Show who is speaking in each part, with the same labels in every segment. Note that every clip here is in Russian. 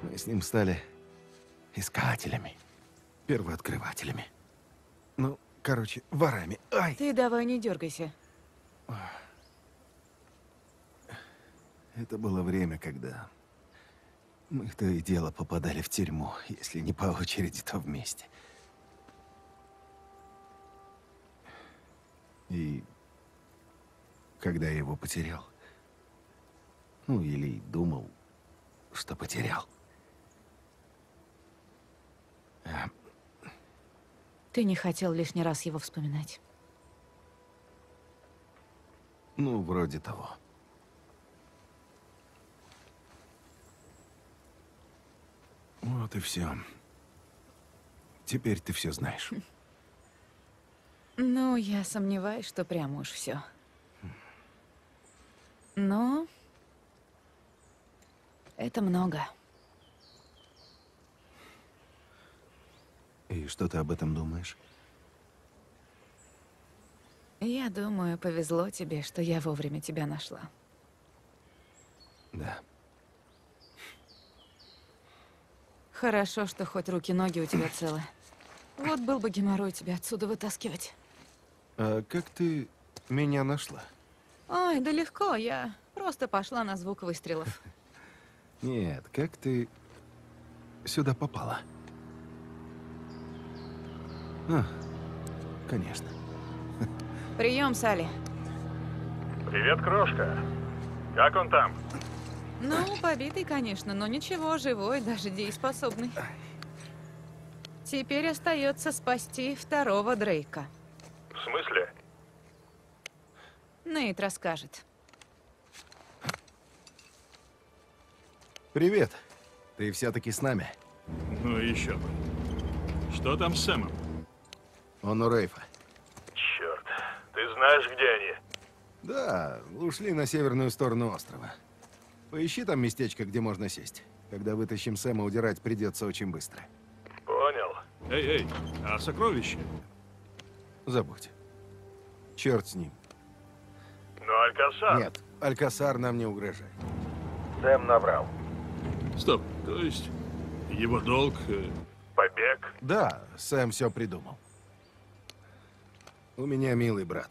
Speaker 1: Мы с ним стали искателями, первооткрывателями. Ну, короче, ворами. Ай!
Speaker 2: Ты давай не дергайся.
Speaker 1: Это было время, когда мы то и дело попадали в тюрьму, если не по очереди, то вместе. И когда я его потерял, ну или думал, что потерял.
Speaker 2: Ты не хотел лишний раз его вспоминать.
Speaker 1: Ну, вроде того. Вот и все. Теперь ты все знаешь.
Speaker 2: Ну, я сомневаюсь, что прямо уж все. Но это много.
Speaker 1: И что ты об этом думаешь?
Speaker 2: Я думаю, повезло тебе, что я вовремя тебя нашла.
Speaker 1: Да.
Speaker 2: Хорошо, что хоть руки-ноги у тебя целы. Вот был бы геморрой тебя отсюда вытаскивать.
Speaker 1: А как ты меня нашла?
Speaker 2: Ой, да легко, я просто пошла на звук выстрелов.
Speaker 1: Нет, как ты сюда попала? А, конечно.
Speaker 2: Прием, Салли.
Speaker 3: Привет, крошка. Как он там?
Speaker 2: Ну, побитый, конечно, но ничего, живой, даже дееспособный. Теперь остается спасти второго Дрейка.
Speaker 3: В смысле?
Speaker 2: Нейт расскажет.
Speaker 1: Привет. Ты все-таки с нами?
Speaker 3: Ну еще бы. Что там с Сэмом?
Speaker 1: Он у Рейфа.
Speaker 3: Черт. Ты знаешь, где они?
Speaker 1: Да, ушли на северную сторону острова. Поищи там местечко, где можно сесть. Когда вытащим Сэма, удирать придется очень быстро.
Speaker 3: Понял. Эй, а сокровище?
Speaker 1: Забудь. Черт с ним.
Speaker 3: Ну, Алькасар.
Speaker 1: Нет, Алькасар нам не угрожает.
Speaker 4: Сэм наврал.
Speaker 3: Стоп, то есть его долг... побег?
Speaker 1: Да, Сэм все придумал. У меня милый брат.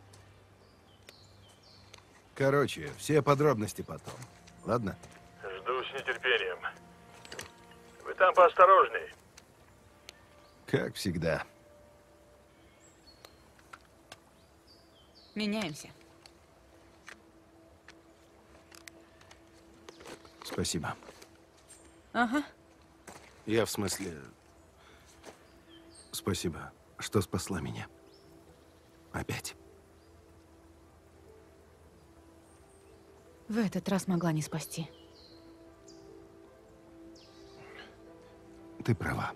Speaker 1: Короче, все подробности потом. Ладно?
Speaker 3: Жду с нетерпением. Вы там поосторожней.
Speaker 1: Как всегда.
Speaker 2: Меняемся.
Speaker 1: Спасибо.
Speaker 2: Ага.
Speaker 1: Я в смысле... Спасибо, что спасла меня. Опять.
Speaker 2: В этот раз могла не спасти.
Speaker 1: Ты права.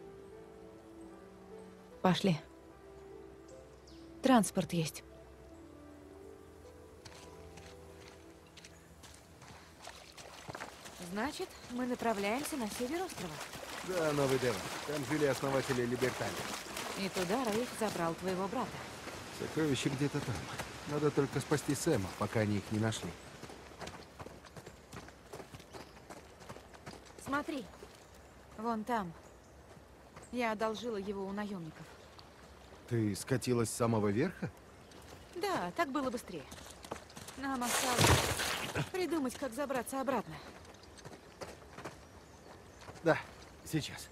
Speaker 2: Пошли. Транспорт есть. Значит, мы направляемся на север острова.
Speaker 1: Да, Новый Девон. Там жили основатели Либерталии.
Speaker 2: И туда Рейф забрал твоего брата.
Speaker 1: Сокровища где-то там. Надо только спасти Сэма, пока они их не нашли.
Speaker 2: Смотри. Вон там. Я одолжила его у наемников.
Speaker 1: Ты скатилась с самого верха?
Speaker 2: Да, так было быстрее. Нам осталось придумать, как забраться обратно.
Speaker 1: Да, сейчас.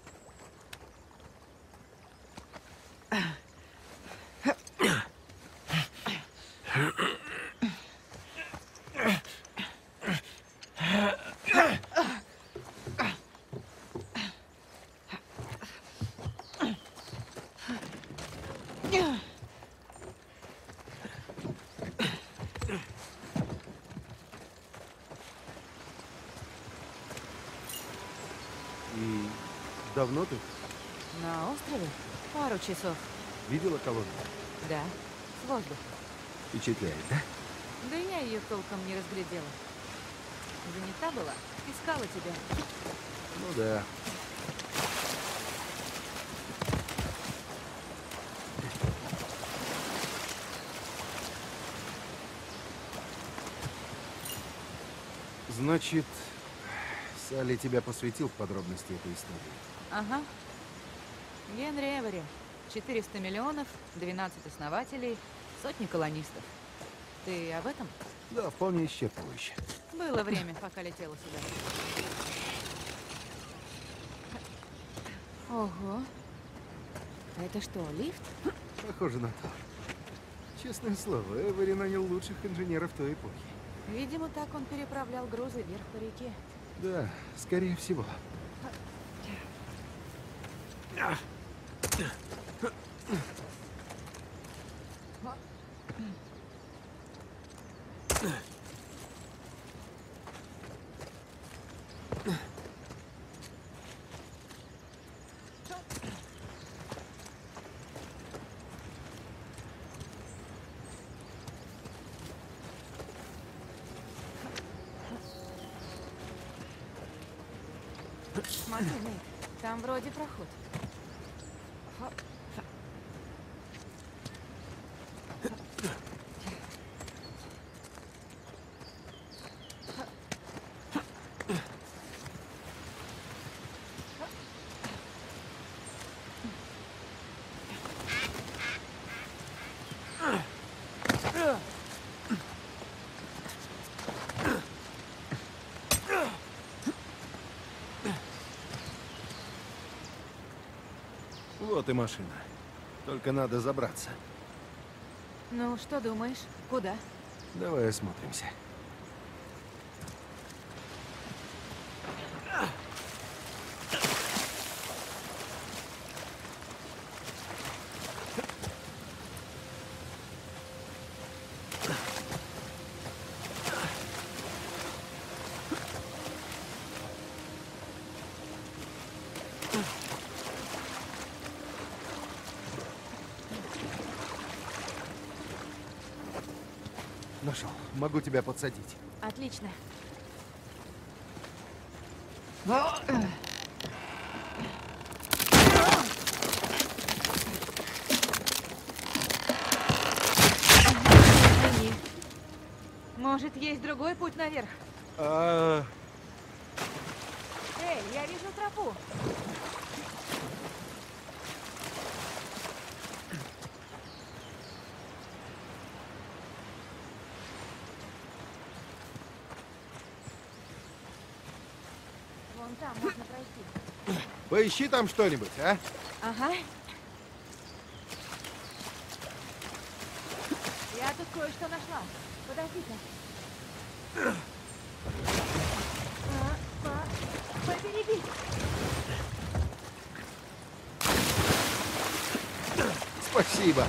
Speaker 1: И давно ты
Speaker 2: На острове? Пару часов.
Speaker 1: видела колонну?
Speaker 2: Да, с воздуха.
Speaker 1: Впечатляет, да?
Speaker 2: Да я ее толком не разглядела. Занята была? Искала тебя.
Speaker 1: Ну да. Значит, Салли тебя посвятил в подробности этой истории.
Speaker 2: Ага. Генри Эвери. 400 миллионов, 12 основателей, сотни колонистов. Ты об этом?
Speaker 1: Да, вполне исчерпывающе.
Speaker 2: Было время, пока летела сюда. Ого. Это что, лифт?
Speaker 1: Похоже на то. Честное слово, Эвери нанял лучших инженеров той эпохи.
Speaker 2: Видимо, так он переправлял грузы вверх по реке.
Speaker 1: Да, скорее всего.
Speaker 2: Смотри, Нейт, там вроде проход.
Speaker 1: Вот и машина. Только надо забраться.
Speaker 2: Ну, что думаешь? Куда?
Speaker 1: Давай осмотримся. Нашел. Могу тебя подсадить.
Speaker 2: Отлично. Извини. Может, есть другой путь наверх? Эй, я вижу тропу. Вон там можно пройти.
Speaker 1: Поищи там что-нибудь, а?
Speaker 2: Ага. Я тут кое-что нашла. Подожди-ка. Побереги.
Speaker 1: Спасибо.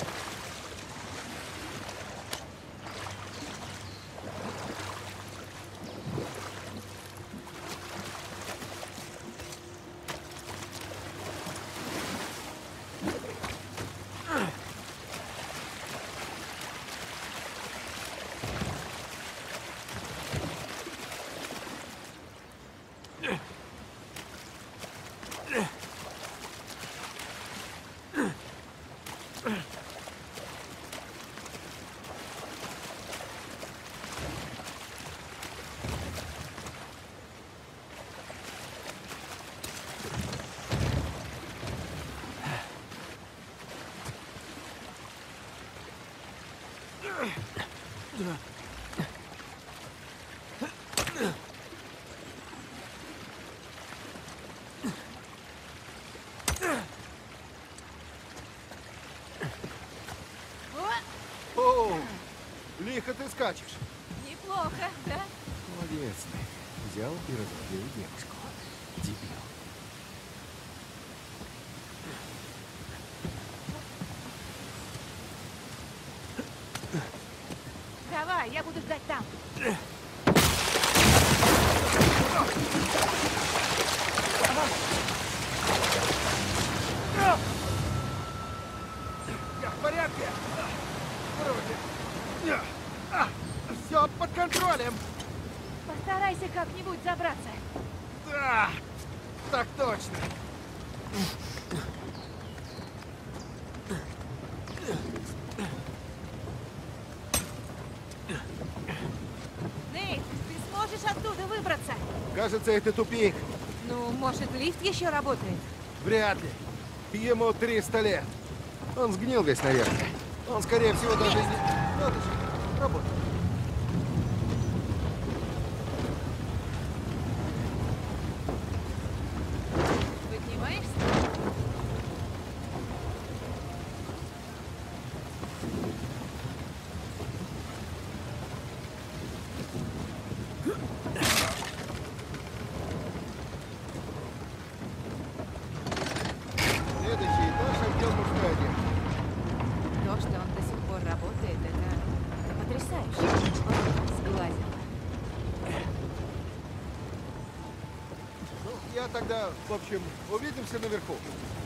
Speaker 1: О, лихо ты скачешь.
Speaker 2: Неплохо, да?
Speaker 1: Молодец ты. Взял и разрубил девушку. Дебил.
Speaker 2: Давай, я буду ждать там.
Speaker 1: Я в порядке. Вроде. Все под контролем.
Speaker 2: Постарайся как-нибудь забраться.
Speaker 1: Да, так точно.
Speaker 2: Нейт, ты сможешь оттуда выбраться?
Speaker 1: Кажется, это тупик.
Speaker 2: Ну, может, лифт еще работает?
Speaker 1: Вряд ли. Ему 300 лет. Он сгнил весь, наверное. Он, скорее всего, даже не... Надо же, работает.
Speaker 2: Поднимаешься?
Speaker 1: Следующий этаж отдел мужской одежды.
Speaker 2: То, что он до сих пор работает, это потрясающе. Вот, сглазил.
Speaker 1: Ну, я тогда, в общем, увидимся наверху.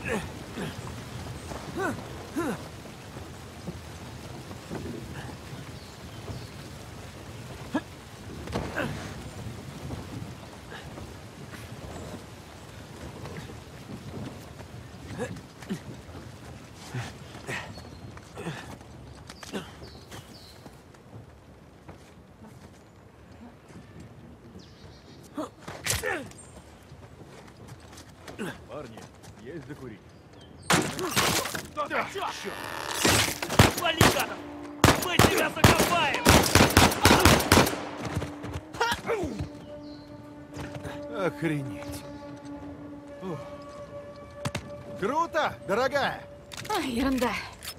Speaker 3: Парни, есть закурить.
Speaker 5: Вали, гадов! Мы тебя закопаем!
Speaker 1: Охренеть. Ух. Круто, дорогая.
Speaker 2: А, ерунда.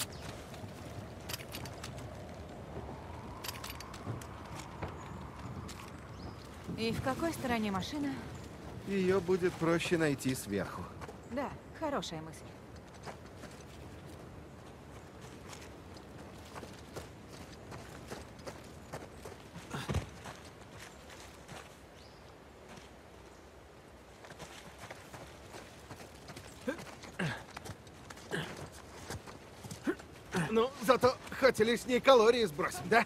Speaker 2: И в какой стороне машина?
Speaker 1: Ее будет проще найти сверху.
Speaker 2: Да, хорошая мысль.
Speaker 1: Ну, зато хоть лишние калории сбросим, да?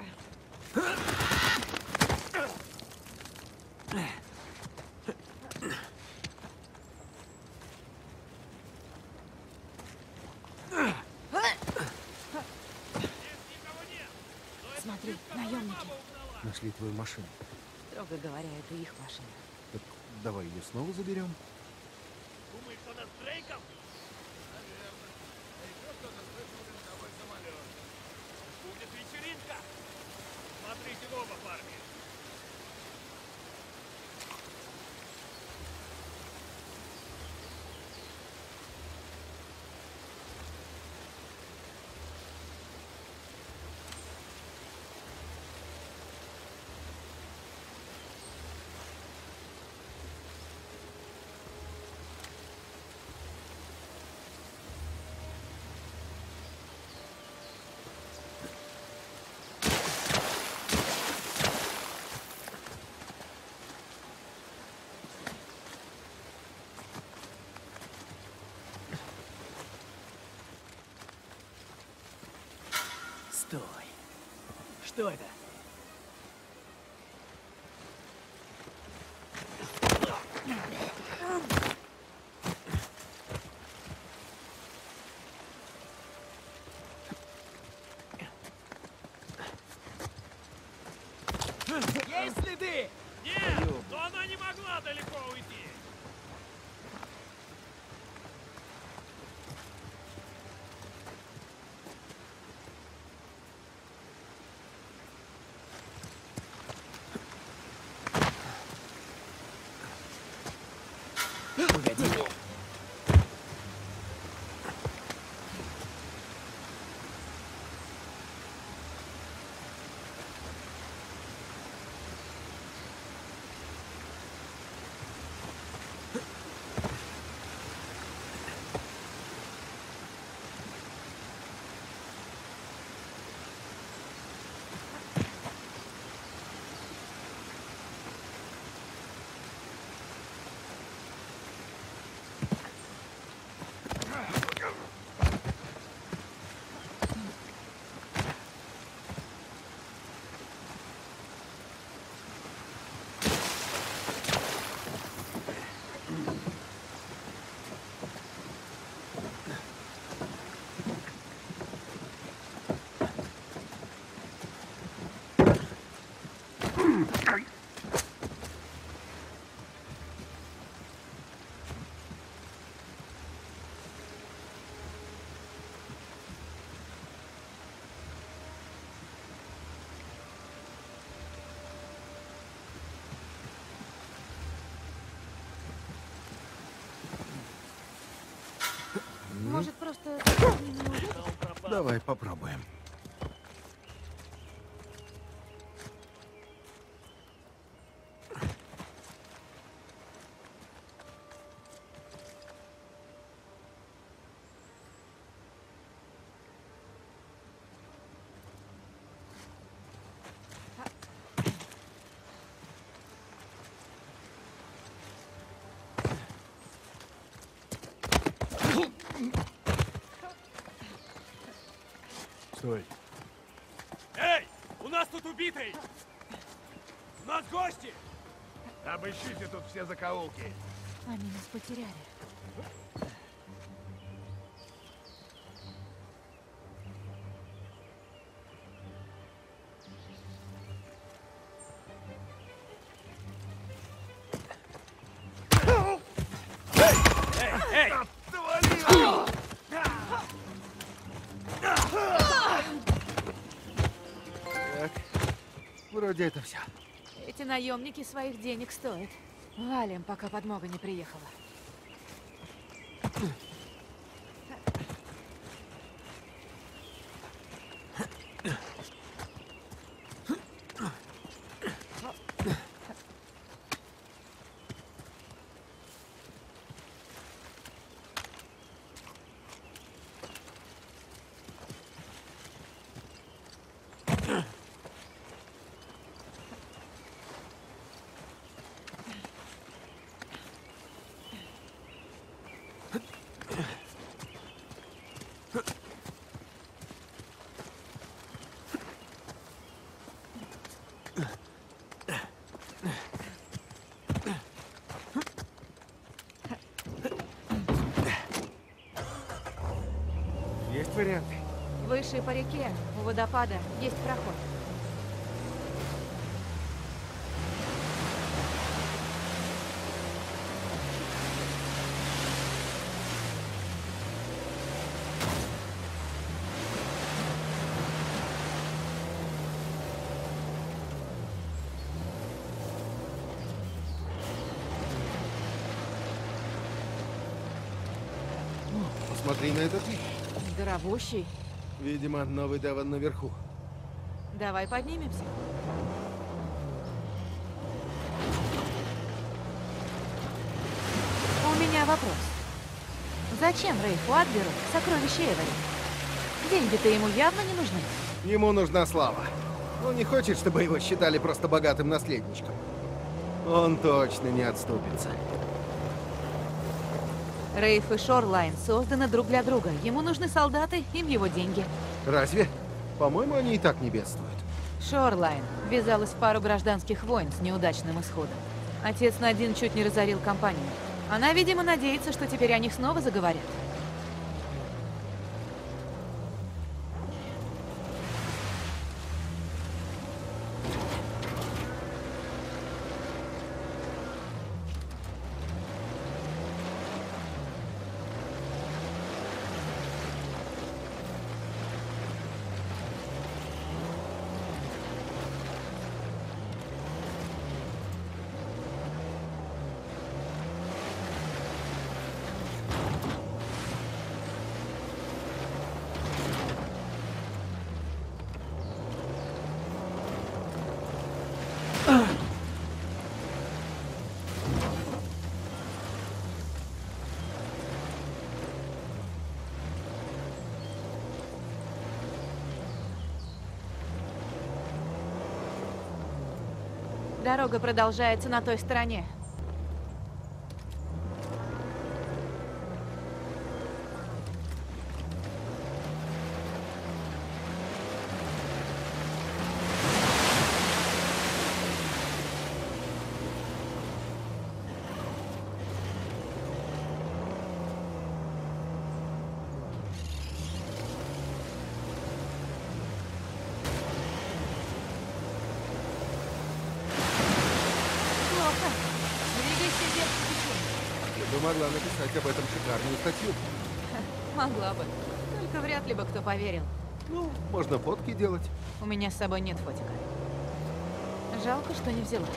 Speaker 2: Смотри, наемники.
Speaker 1: Нашли твою машину.
Speaker 2: Строго говоря, это их машина.
Speaker 1: Так давай ее снова заберем.
Speaker 5: Думаешь, что нас Дрейком? Будет вечеринка! Смотрите в оба, парни! Стой! Что это? Есть следы? Нет, но она не могла далеко уйти. Погоди.
Speaker 2: просто с ними не уйдёте?
Speaker 1: Давай попробуем.
Speaker 3: Стой.
Speaker 5: Эй, у нас тут убитый! У нас гости!
Speaker 4: Обыщите тут все закоулки.
Speaker 2: Они нас потеряли.
Speaker 5: Эй!
Speaker 1: Так, вроде это все.
Speaker 2: Эти наемники своих денег стоят. Валим, пока подмога не приехала.
Speaker 1: Есть варианты?
Speaker 2: Выше по реке, у водопада, есть проход.
Speaker 1: Посмотри на этот вид.
Speaker 2: Здоровущий.
Speaker 1: Видимо, новый Девон наверху.
Speaker 2: Давай поднимемся. У меня вопрос. Зачем Рейфу Адберу сокровища Эвери? Деньги-то ему явно не нужны.
Speaker 1: Ему нужна слава. Он не хочет, чтобы его считали просто богатым наследничком. Он точно не отступится.
Speaker 2: Рейф и Шорлайн созданы друг для друга. Ему нужны солдаты, им его деньги.
Speaker 1: Разве? По-моему, они и так не бедствуют.
Speaker 2: Шорлайн ввязалась в пару гражданских войн с неудачным исходом. Отец Надин чуть не разорил компанию. Она, видимо, надеется, что теперь о них снова заговорят. Дорога продолжается на той стороне. Плохо. Двигайся вверх по течению.
Speaker 1: Ты бы могла написать об этом шикарную статью.
Speaker 2: Могла бы. Только вряд ли бы кто поверил.
Speaker 1: Ну, можно фотки делать.
Speaker 2: У меня с собой нет фотика. Жалко, что не взяла.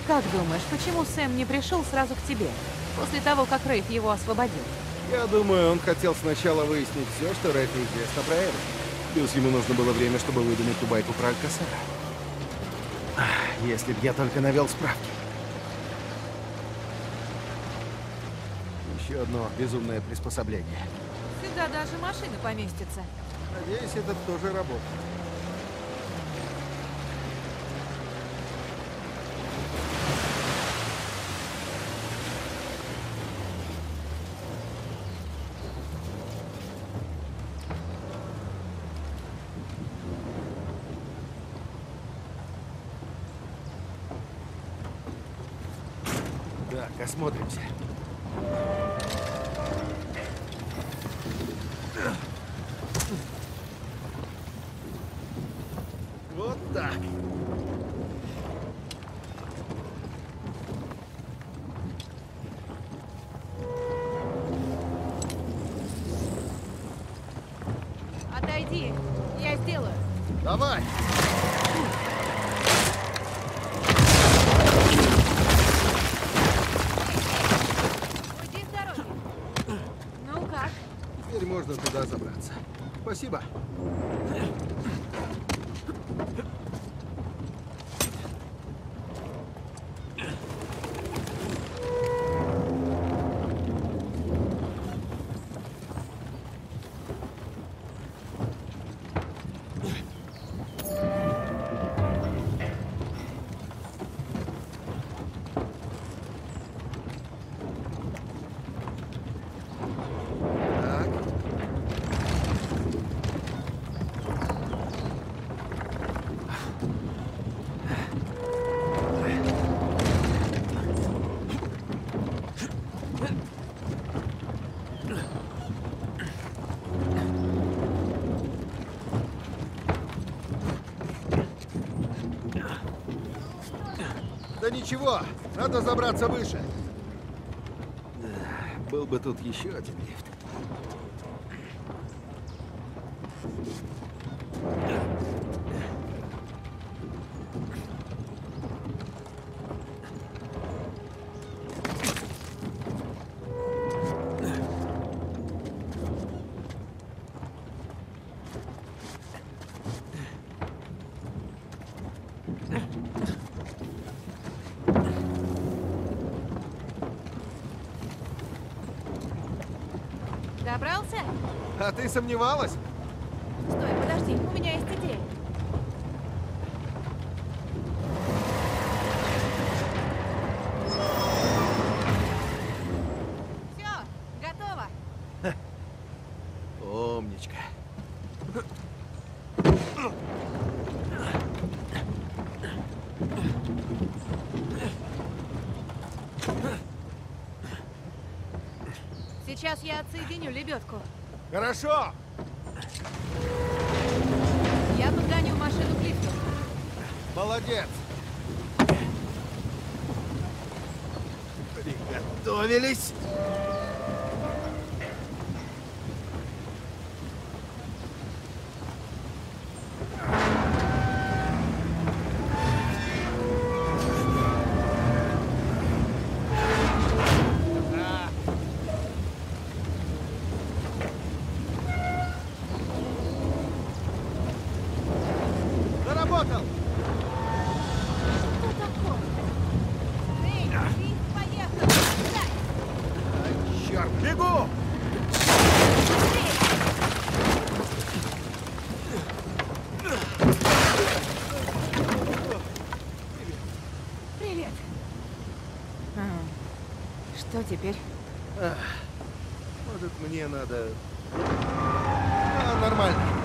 Speaker 2: Как думаешь, почему Сэм не пришел сразу к тебе, после того, как Рейф его освободил?
Speaker 1: Я думаю, он хотел сначала выяснить все, что Рейфу известно про Эву. Плюс ему нужно было время, чтобы выдумать ту байку про Алькасара. Если б я только навел справки. Еще одно безумное приспособление.
Speaker 2: Сюда даже машина поместится.
Speaker 1: Надеюсь, это тоже работает. Так, осмотримся. Вот так.
Speaker 2: Отойди, я сделаю.
Speaker 1: Давай.
Speaker 2: Уйди с дороги. Ну как?
Speaker 1: Теперь можно туда забраться. Спасибо. Так. Да ничего, надо забраться выше. Да, был бы тут еще один лифт.
Speaker 2: Добрался?
Speaker 1: А ты сомневалась?
Speaker 2: Стой, подожди, у меня есть идея. Все, готово.
Speaker 1: Умничка.
Speaker 2: Сейчас я отсоединю лебедку.
Speaker 1: Хорошо.
Speaker 2: Я подгоню машину к лифту.
Speaker 1: Молодец. Приготовились. Заработал.
Speaker 2: Что такое? Эй, лифт поехал! Дай!
Speaker 1: Черт, бегу!
Speaker 2: Привет! Что теперь?
Speaker 1: Может, мне надо... А, нормально.